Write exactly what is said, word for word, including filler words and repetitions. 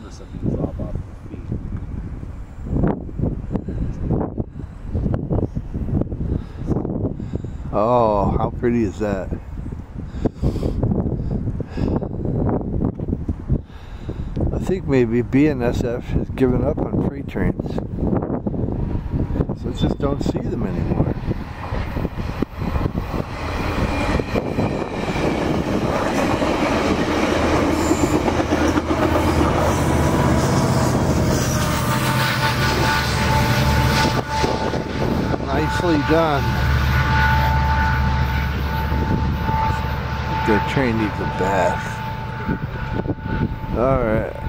surface of these drop off your feet. Oh, how pretty is that? I think maybe B N S F has given up on freight trains. So I just don't see them anymore. Nicely done. The train needs a bath. All right.